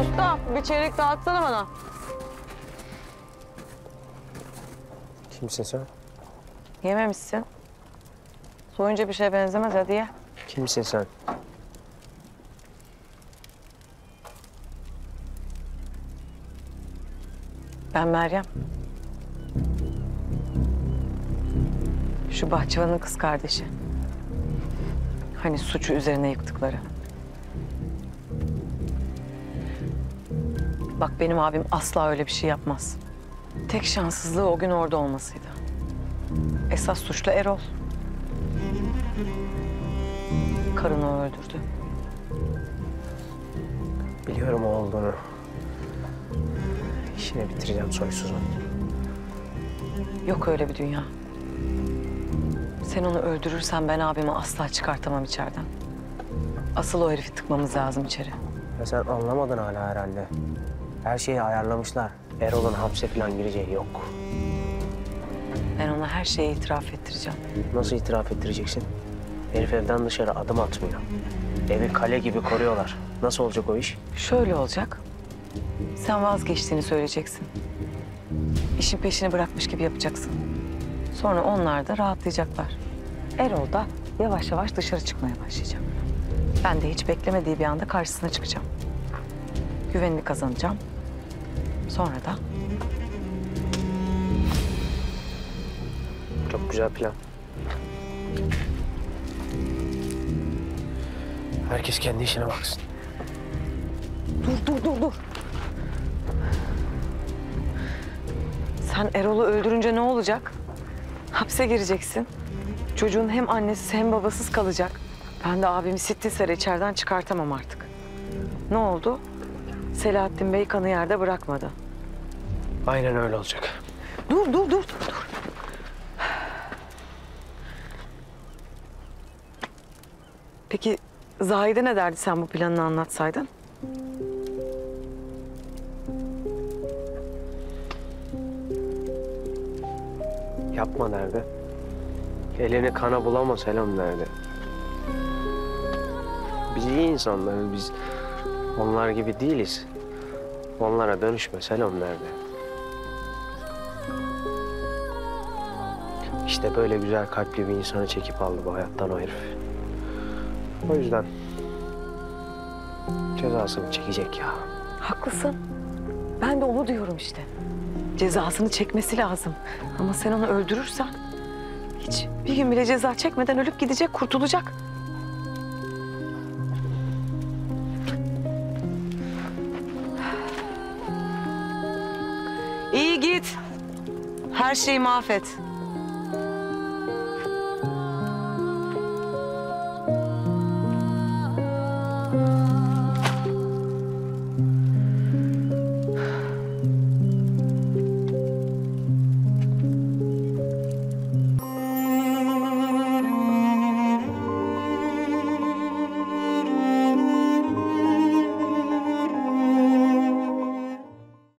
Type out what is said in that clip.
Usta bir çeyrek dağıtsana bana. Kimsin sen? Yememişsin. Soyunca bir şeye benzemez, hadi ye. Kimsin sen? Ben Meryem. Şu bahçıvanın kız kardeşi. Hani suçu üzerine yıktıkları. Bak benim abim asla öyle bir şey yapmaz. Tek şanssızlığı o gün orada olmasıydı. Esas suçlu Erol. Karını o öldürdü. Biliyorum o olduğunu. İşini bitireceğim soysuzun. Yok öyle bir dünya. Sen onu öldürürsen ben abimi asla çıkartamam içeriden. Asıl o herifi tıkmamız lazım içeri. Ya sen anlamadın hala herhalde. Her şeyi ayarlamışlar. Erol'un hapse falan gireceği yok. Ben ona her şeyi itiraf ettireceğim. Nasıl itiraf ettireceksin? Herif evden dışarı adım atmıyor. Evi kale gibi koruyorlar. Nasıl olacak o iş? Şöyle olacak. Sen vazgeçtiğini söyleyeceksin. İşin peşini bırakmış gibi yapacaksın. Sonra onlar da rahatlayacaklar. Erol da yavaş yavaş dışarı çıkmaya başlayacak. Ben de hiç beklemediği bir anda karşısına çıkacağım. Güvenini kazanacağım. Sonra da Çok güzel plan. Herkes kendi işine baksın. Dur. Sen Erol'u öldürünce ne olacak? Hapse gireceksin. Çocuğun hem annesiz hem babasız kalacak. Ben de abimi sittiysere içeriden çıkartamam artık. Ne oldu? Selahattin Bey kanı yerde bırakmadı. Aynen öyle olacak. Dur. Peki Zahide ne derdi sen bu planını anlatsaydın? Yapma derdi. Elini kana bulama Selam derdi. Biz iyi insanlarız. Biz onlar gibi değiliz. Onlara dönüşme Selam derdi. İşte böyle güzel kalpli bir insanı çekip aldı bu hayattan o herif. O yüzden cezasını çekecek ya. Haklısın. Ben de onu diyorum işte. Cezasını çekmesi lazım. Ama sen onu öldürürsen hiç bir gün bile ceza çekmeden ölüp gidecek, kurtulacak. İyi git. Her şeyi mahvet.